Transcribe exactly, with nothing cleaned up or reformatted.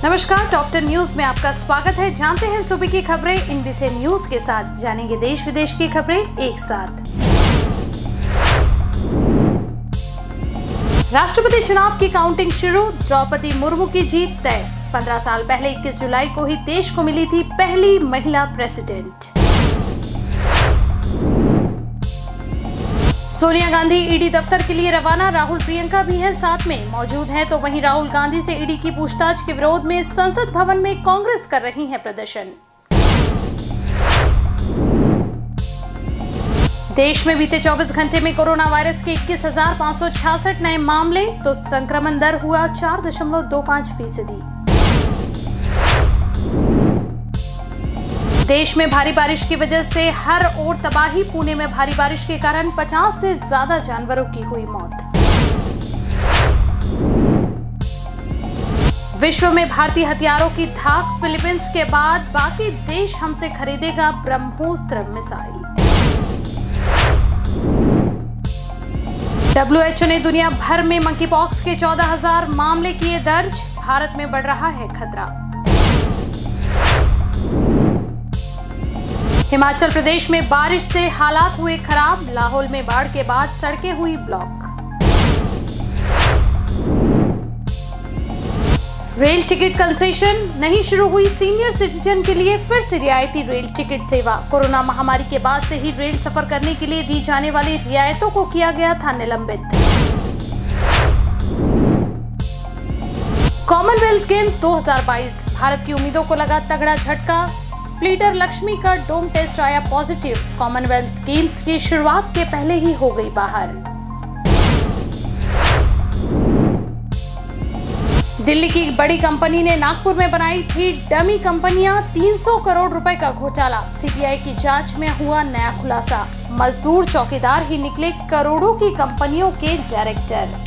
नमस्कार, top ten news में आपका स्वागत है। जानते हैं सुबह की खबरें इनबीसी न्यूज के साथ। जानेंगे देश विदेश की खबरें एक साथ। राष्ट्रपति चुनाव की काउंटिंग शुरू, द्रौपदी मुर्मू की जीत तय। पंद्रह साल पहले इक्कीस जुलाई को ही देश को मिली थी पहली महिला प्रेसिडेंट। सोनिया गांधी ईडी दफ्तर के लिए रवाना, राहुल प्रियंका भी हैं साथ में। मौजूद हैं तो वहीं राहुल गांधी से ईडी की पूछताछ के विरोध में संसद भवन में कांग्रेस कर रही है प्रदर्शन। देश में बीते चौबीस घंटे में कोरोना वायरस के इक्कीस हजार पाँच सौ छियासठ नए मामले, तो संक्रमण दर हुआ चार दशमलव दो पाँच फीसदी। देश में भारी बारिश की वजह से हर ओर तबाही, पुणे में भारी बारिश के कारण पचास से ज्यादा जानवरों की हुई मौत। विश्व में भारतीय हथियारों की धाक, फिलीपींस के बाद बाकी देश हमसे खरीदेगा ब्रह्मोस्त्र मिसाइल। डब्ल्यू एच ओ ने दुनिया भर में मंकीपॉक्स के चौदह हजार मामले किए दर्ज, भारत में बढ़ रहा है खतरा। हिमाचल प्रदेश में बारिश से हालात हुए खराब, लाहौल में बाढ़ के बाद सड़कें हुई ब्लॉक। रेल टिकट कंसेशन नहीं शुरू हुई सीनियर सिटीजन के लिए फिर से रियायती रेल टिकट सेवा। कोरोना महामारी के बाद से ही रेल सफर करने के लिए दी जाने वाली रियायतों को किया गया था निलंबित। कॉमनवेल्थ गेम्स दो हजार बाईस, भारत की उम्मीदों को लगा तगड़ा झटका। स्प्लिटर लक्ष्मी का डोम टेस्ट आया पॉजिटिव, कॉमनवेल्थ गेम्स की शुरुआत के पहले ही हो गई बाहर। दिल्ली की बड़ी कंपनी ने नागपुर में बनाई थी डमी कंपनियां, तीन सौ करोड़ रुपए का घोटाला। सीबीआई की जांच में हुआ नया खुलासा, मजदूर चौकीदार ही निकले करोड़ों की कंपनियों के डायरेक्टर।